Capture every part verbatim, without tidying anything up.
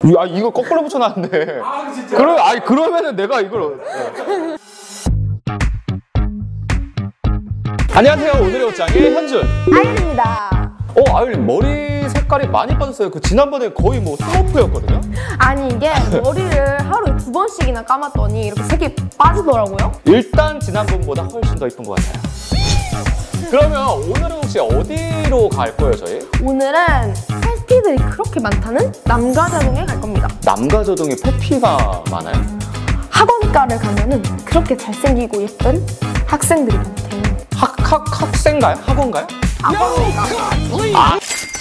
아 이거 거꾸로 붙여놨네. 아 진짜? 그러, 아니 그러면은 내가 이걸 안녕하세요. 오늘의 옷장의 현준 아율입니다. 어 아율님 머리 색깔이 많이 빠졌어요. 그 지난번에 거의 뭐 스머프였거든요? 아니 이게 머리를 하루에 두 번씩이나 감았더니 이렇게 색이 빠지더라고요. 일단 지난번보다 훨씬 더 이쁜 것 같아요. 그러면 오늘은 혹시 어디로 갈 거예요 저희? 오늘은 페피들이 그렇게 많다는 남가자동에 갈 겁니다. 남가자동에 페피가 많아요? 학원가를 가면은 그렇게 잘생기고 예쁜 학생들이 많대요. 학, 학, 학생가요? 학원가요? 학원가. 아.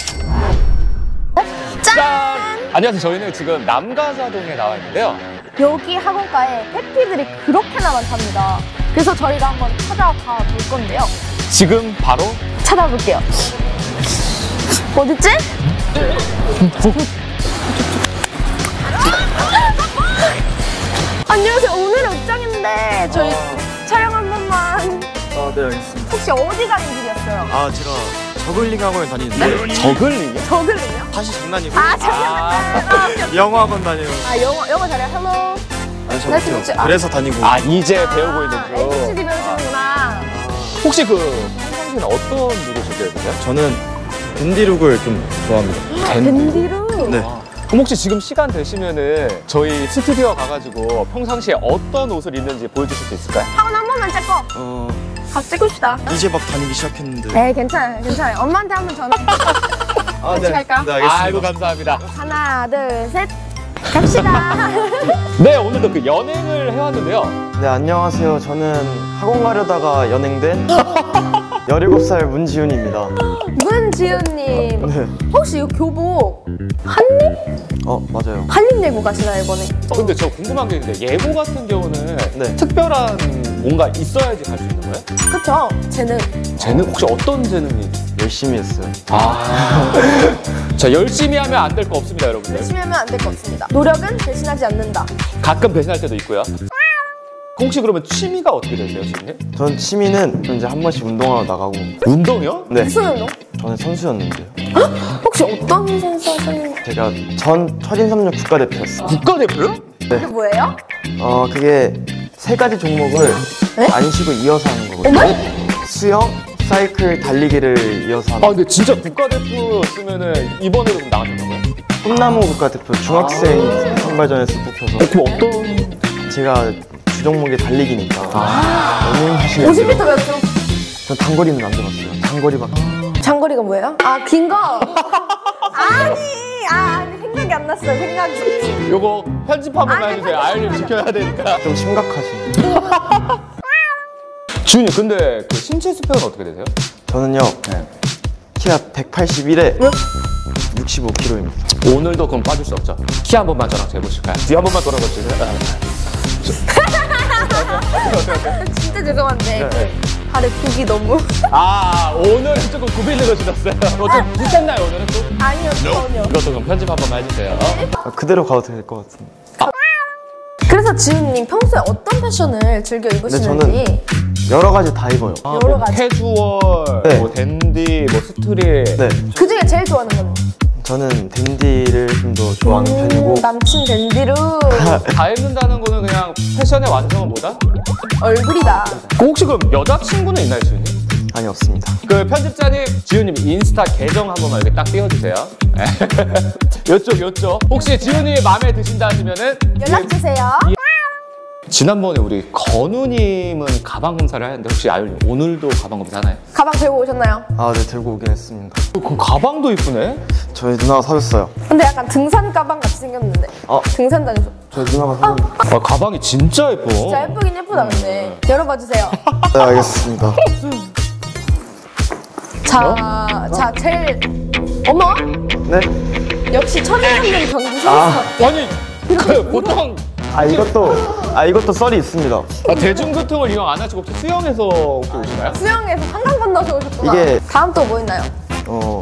짠! 안녕하세요. 저희는 지금 남가자동에 나와 있는데요. 여기 학원가에 페피들이 그렇게나 많답니다. 그래서 저희가 한번 찾아가 볼 건데요. 지금 바로 찾아볼게요. 어딨지? 안녕하세요. 오늘의 옷장인데 저희 촬영 한 번만. 아, 네, 알겠습니다. 혹시 어디 가는 길이었어요? 아, 제가 저글링 학원에 다니는데. 저글링이요? 저글링요? 사실 장난이고. 아, 장난감. 영어 학원 다녀요. 아, 영어, 영어 잘해요. 헬로. 아니, 저 나이스 못해요. 미츠. 아. 그래서 다니고. 아 이제 배우고 있는 아, 중. 에이비씨디 배우시는구나. 혹시 그 평상시에는 어떤 룩을 즐겨요? 저는 댄디룩을 좀 좋아합니다. 밴디루. 네. 아, 그럼 혹시 지금 시간 되시면은 저희 스튜디오 가가지고 평상시에 어떤 옷을 입는지 보여주실 수 있을까요? 학원 한 번만 찍고. 어, 밥 찍고 싶다. 이제 막 다니기 시작했는데. 에이, 괜찮아요. 괜찮아요. 엄마한테 한 번 전화. 아, 같이 갈까요? 네, 알겠습니다. 아이고 감사합니다. 하나, 둘, 셋. 갑시다. 네 오늘도 그 연행을 해왔는데요. 네, 안녕하세요. 저는 학원 가려다가 연행된 열일곱 살 문지훈입니다. 문지훈님. 네. 혹시 이 교복 한림? 어, 맞아요. 한림 내고 가시나요, 이번에? 어, 근데 저 궁금한 게 있는데 예고 같은 경우는 네. 특별한 뭔가 있어야지 갈 수 있는 거예요? 그쵸? 쟤는 재능 혹시 어떤 재능이? 열심히 했어요. 아, 자 열심히 하면 안 될 거 없습니다, 여러분들. 열심히 하면 안 될 것 같습니다. 노력은 배신하지 않는다. 가끔 배신할 때도 있고요. 혹시 그러면 취미가 어떻게 되세요, 지금? 전 취미는 좀 이제 한 번씩 운동하러 나가고. 운동이요? 네. 무슨 운동? 저는 선수였는데요. 혹시 어떤 선수 하셨는지? 제가 전 첫인삼육 국가대표였어요. 국가대표요? 그게 뭐예요? 어, 그게 세 가지 종목을 네? 안 쉬고 이어서 하는 거거든요. 어머? 수영, 사이클, 달리기를 이어서 하는 아 근데 진짜 국가대표였으면은 이번에도 그럼 나가셨나봐요? 꿈나무 국가대표 중학생 선발전에서 뽑혀서. 어, 그럼 어떤? 제가 주종목이 달리기니까 아. 러닝 하시면 오십 미터 몇 초? 전 단거리는 안 들었어요. 장거리밖에. 장거리가 뭐예요? 아, 긴 거? 아니, 아, 아니, 생각이 안 났어요, 생각이. 요거 편집 한 번만 아니, 해주세요. 편집 아이를 지켜야 되니까. 좀 심각하시네요. 주은이 근데 그 신체 수평은 어떻게 되세요? 저는요 네. 키가 백팔십일에 육십오 킬로그램입니다. 오늘도 그럼 빠질 수 없죠. 키 한 번만 저랑 재보실까요? 뒤 한 번만 돌아보실까요? 진짜 죄송한데, 네. 발에 굽이 너무. 아 오늘은 조금 굽이 늘어지셨어요. 어좀 비쌌나요 오늘은 또? 아니요, 전혀. 이것도 그럼 편집 한 번만 해주세요. 아, 그대로 가도 될 것 같은데. 그래서 지훈님 평소에 어떤 패션을 즐겨 입으시는지. 여러 가지 다 입어요. 아, 여러 뭐 가지. 캐주얼, 네. 뭐 댄디, 뭐 스트릿. 네, 그 중에 제일 좋아하는 건? 저는 댄디를 좀 더 좋아하는 편이고. 남친 댄디루. 다 입는다는 거는 그냥 패션의 완성은 뭐다? 얼굴이다. 혹시 그럼 여자친구는 있나요, 지훈님? 아니, 없습니다. 그 편집자님, 지훈님 인스타 계정 한 번만 이렇게 딱 띄워주세요. 요쪽, 요쪽. 혹시 지훈이 마음에 드신다 하시면은 연락주세요. 지난번에 우리 건우님은 가방 검사를 하는데 혹시 아율님 오늘도 가방 검사 하나요? 가방 들고 오셨나요? 아, 네, 들고 오긴 했습니다. 그 가방도 이쁘네? 저희 누나가 사줬어요. 근데 약간 등산 가방 같이 생겼는데. 어, 등산 다녀서. 저희 누나가 사줬는데. 아 가방이 진짜 예뻐. 진짜 예쁘긴 예쁘다, 근데. 열어봐 주세요. 네, 알겠습니다. 자, 자, 제일. 어머? 네. 역시 천일삼년 경기 아, 선수. 아니 그 보통 아 이것도 아 이것도 썰이 있습니다. 아, 대중교통을 이용 안 하시고 혹시 수영해서 혹시 오시나요? 수영에서 한강 건너서 오셨구나. 이게- 다음 또 뭐 있나요? 어,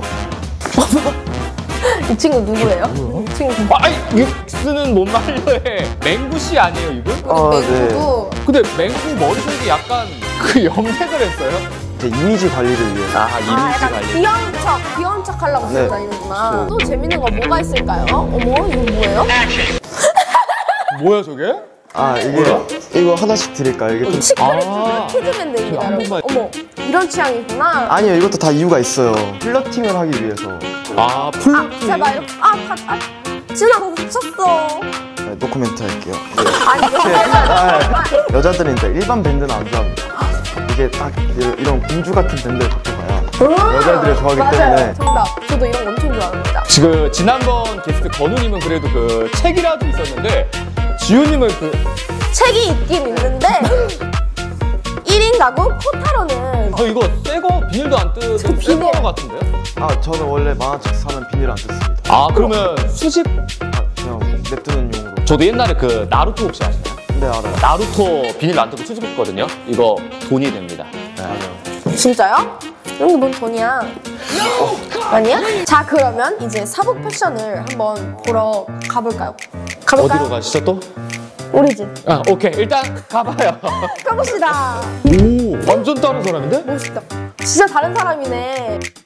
이 친구 누구예요? 이 친구. 아, 아니 육스는 못 말려해. 맹구씨 아니에요 이분? 우리 아, 맹구도 근데 맹구 머리색이 약간 그 염색을 했어요? 제 이미지 관리를 위해서. 아, 아, 이미지 약간 관리. 귀여운 척, 귀여운 척 하려고 네. 쓰고 다니는구나. 또 재밌는 거 뭐가 있을까요? 어머, 이거 뭐예요? 뭐야, 저게? 아 이게 이거 하나씩 드릴까요? 이게 좀 시크릿 아. 퀴즈밴드입니다, 한 여러분. 번만. 어머, 이런 취향이구나. 아니요 이것도 다 이유가 있어요. 플러팅을 하기 위해서. 아, 아, 플러팅. 제발 이렇게. 아, 다, 아, 진아, 너 다쳤어. 네, 노코멘트 할게요. 아니, 이거 아, 여자들은 이제 일반 밴드는 안 좋아합니다. 이게 딱 이런- 이런 공주 같은 밴드를 갖고 가야 여자들이 좋아하기 맞아요. 때문에. 정답. 저도 이런 거 엄청 좋아합니다. 지금 지난번 게스트 건우님은 그래도 그 책이라도 있었는데 지우님은 그 책이 있긴 있는데 일 인 가구 코타로는 저 이거 새거 비닐도 안 뜯은 비닐. 새거 같은데? 아 저는 원래 만화책 사면 비닐 안 뜯습니다. 아 그러면 수집? 아, 그냥 냅두는 용으로. 저도 옛날에 그 나루토 혹시 아시나요? 네 알아요. 나루토 비닐 안 뜯고 수집했거든요. 이거 돈이 됩니다. 맞아요. 진짜요? 이런 게 뭔 돈이야? 아니야? 자, 그러면 이제 사복 패션을 한번 보러 가볼까요? 가볼까요? 어디로 가시죠 또? 우리 집. 아 오케이 일단 가봐요. 가봅시다. 오 완전 다른 사람인데? 멋있다. 진짜 다른 사람이네.